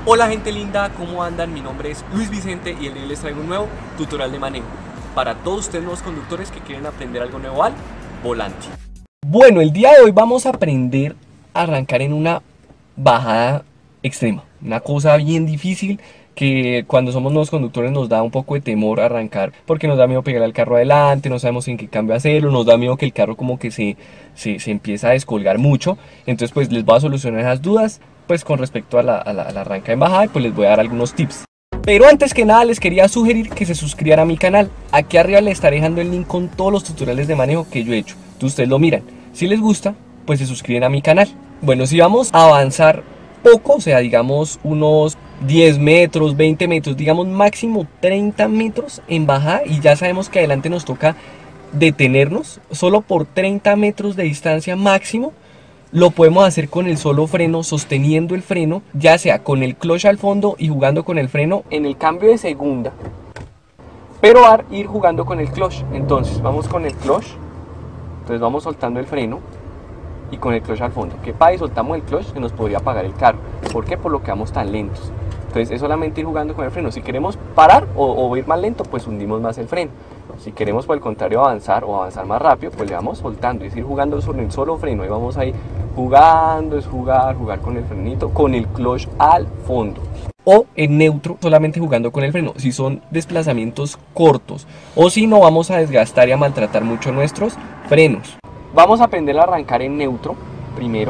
Hola gente linda, ¿cómo andan? Mi nombre es Luis Vicente y el día les traigo un nuevo tutorial de manejo para todos ustedes nuevos conductores que quieren aprender algo nuevo al volante. Bueno, el día de hoy vamos a aprender a arrancar en una bajada extrema, una cosa bien difícil que cuando somos nuevos conductores nos da un poco de temor arrancar porque nos da miedo pegar al carro adelante, no sabemos en qué cambio hacerlo, nos da miedo que el carro como que se empieza a descolgar mucho. Entonces pues les voy a solucionar esas dudas pues con respecto a la arranca en bajada y pues les voy a dar algunos tips. Pero antes que nada les quería sugerir que se suscriban a mi canal. Aquí arriba les estaré dejando el link con todos los tutoriales de manejo que yo he hecho. Entonces ustedes lo miran. Si les gusta, pues se suscriben a mi canal. Bueno, si vamos a avanzar poco, o sea, digamos unos 10 metros, 20 metros, digamos máximo 30 metros en bajada y ya sabemos que adelante nos toca detenernos, solo por 30 metros de distancia máximo, lo podemos hacer con el solo freno, sosteniendo el freno, ya sea con el clutch al fondo y jugando con el freno en el cambio de segunda, pero ir jugando con el clutch. Entonces vamos con el clutch, entonces vamos soltando el freno y con el clutch al fondo. ¿Qué pasa? Y soltamos el clutch, que nos podría apagar el carro. ¿Por qué? Por lo que vamos tan lentos. Entonces es solamente ir jugando con el freno. Si queremos parar o ir más lento, pues hundimos más el freno. Si queremos por el contrario avanzar o avanzar más rápido, pues le vamos soltando, es ir jugando sobre el solo freno. Y vamos ahí jugando, es jugar con el frenito, con el clutch al fondo. O en neutro, solamente jugando con el freno, si son desplazamientos cortos. O si no, vamos a desgastar y a maltratar mucho nuestros frenos. Vamos a aprender a arrancar en neutro primero.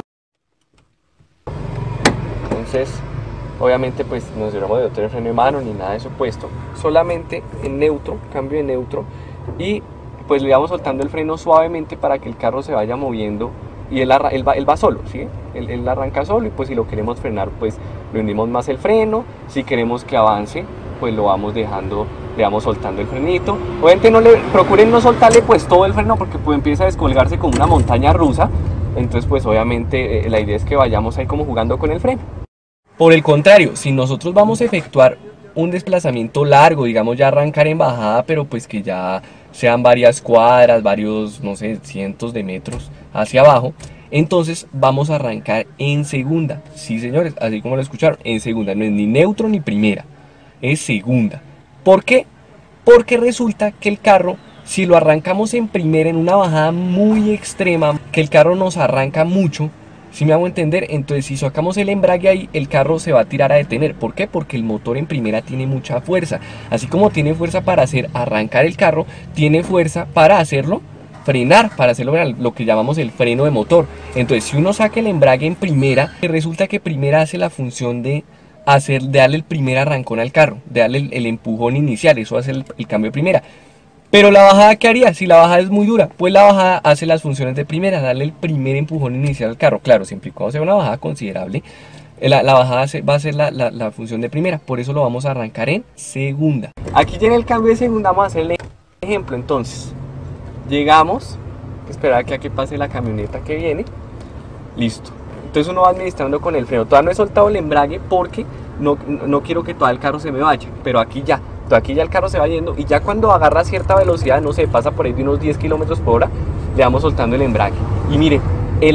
Entonces, obviamente pues no nos llevamos de otro freno de mano ni nada de eso puesto. Solamente en neutro, cambio de neutro. Y pues le vamos soltando el freno suavemente para que el carro se vaya moviendo. Y él va solo, ¿sí? Él arranca solo y pues si lo queremos frenar pues le hundimos más el freno. Si queremos que avance pues lo vamos dejando, le vamos soltando el frenito. Obviamente procuren no soltarle pues todo el freno porque pues empieza a descolgarse como una montaña rusa. Entonces pues obviamente la idea es que vayamos ahí como jugando con el freno. Por el contrario, si nosotros vamos a efectuar un desplazamiento largo, digamos ya arrancar en bajada, pero pues que ya sean varias cuadras, varios, no sé, cientos de metros hacia abajo, entonces vamos a arrancar en segunda. Sí, señores, así como lo escucharon, en segunda, no es ni neutro ni primera, es segunda. ¿Por qué? Porque resulta que el carro, si lo arrancamos en primera en una bajada muy extrema, que el carro nos arranca mucho, si me hago entender, entonces si sacamos el embrague ahí, el carro se va a tirar a detener. ¿Por qué? Porque el motor en primera tiene mucha fuerza. Así como tiene fuerza para hacer arrancar el carro, tiene fuerza para hacerlo frenar, para hacerlo lo que llamamos el freno de motor. Entonces si uno saca el embrague en primera, resulta que primera hace la función de darle el primer arrancón al carro, de darle el empujón inicial, eso hace el cambio de primera. Pero la bajada, ¿qué haría? Si la bajada es muy dura, pues la bajada hace las funciones de primera, darle el primer empujón inicial al carro. Claro, siempre y cuando sea una bajada considerable, la bajada va a ser la función de primera. Por eso lo vamos a arrancar en segunda. Aquí tiene el cambio de segunda, vamos a hacerle ejemplo. Entonces, llegamos, esperar a que aquí pase la camioneta que viene. Listo. Entonces uno va administrando con el freno. Todavía no he soltado el embrague porque no quiero que todo el carro se me vaya. Pero aquí ya el carro se va yendo y ya cuando agarra cierta velocidad, no sé, pasa por ahí de unos 10 kilómetros por hora, le vamos soltando el embrague. Y miren,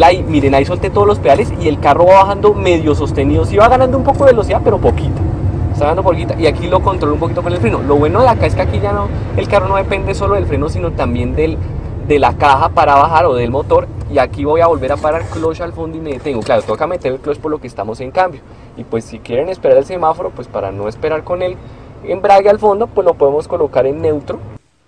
ahí solté todos los pedales y el carro va bajando medio sostenido. Sí va ganando un poco de velocidad, pero poquita. Está ganando poquita. Y aquí lo controlo un poquito con el freno. Lo bueno de acá es que aquí ya el carro no depende solo del freno, sino también de la caja para bajar o del motor. Y aquí voy a volver a parar clutch al fondo y me detengo. Claro, toca meter el clutch por lo que estamos en cambio. Y pues si quieren esperar el semáforo, pues para no esperar con el embrague al fondo, pues lo podemos colocar en neutro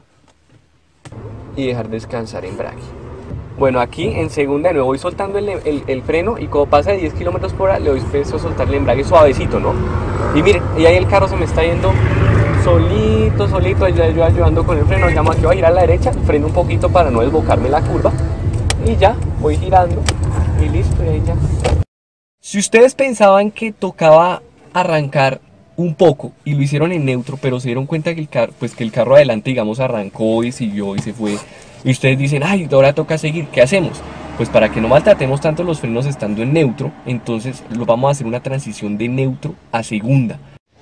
y dejar descansar embrague. Bueno, aquí en segunda de nuevo voy soltando el freno y como pasa de 10 kilómetros por hora le doy peso a soltar el embrague suavecito, ¿no? Y miren, y ahí el carro se me está yendo solito, yo ayudando con el freno. Llamo aquí, voy a girar a la derecha, freno un poquito para no desbocarme la curva y ya, voy girando y listo, y ahí ya. Si ustedes pensaban que tocaba arrancar un poco y lo hicieron en neutro, pero se dieron cuenta que el carro adelante, digamos, arrancó y siguió y se fue, y ustedes dicen, ay, ahora toca seguir, ¿qué hacemos? Pues para que no maltratemos tanto los frenos estando en neutro, entonces lo vamos a hacer una transición de neutro a segunda.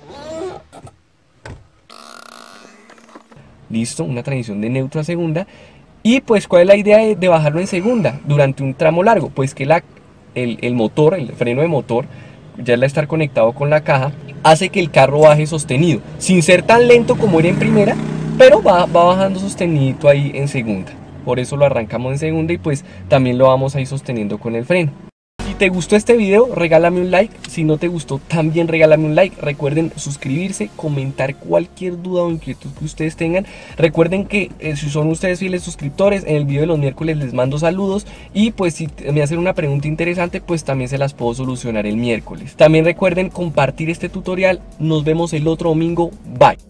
Listo, una transición de neutro a segunda. Y pues, ¿cuál es la idea de bajarlo en segunda durante un tramo largo? Pues que el motor, el freno de motor, ya el estar conectado con la caja, hace que el carro baje sostenido, sin ser tan lento como era en primera, pero va bajando sostenidito ahí en segunda. Por eso lo arrancamos en segunda y pues también lo vamos a ir sosteniendo con el freno. Si te gustó este video, regálame un like. Si no te gustó, también regálame un like. Recuerden suscribirse, comentar cualquier duda o inquietud que ustedes tengan. Recuerden que si son ustedes fieles suscriptores, en el video de los miércoles les mando saludos. Y pues si me hacen una pregunta interesante, pues también se las puedo solucionar el miércoles. También recuerden compartir este tutorial. Nos vemos el otro domingo. Bye.